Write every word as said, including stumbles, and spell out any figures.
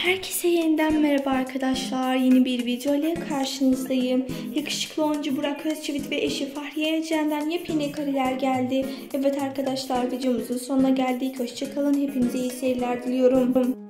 Herkese yeniden merhaba arkadaşlar. Yeni bir video ile karşınızdayım. Yakışıklı oyuncu Burak Özçivit ve eşi Fahriye Evcen'den yepyeni kareler geldi. Evet arkadaşlar, videomuzun sonuna geldik. Hoşçakalın. Hepinize iyi seyirler diliyorum.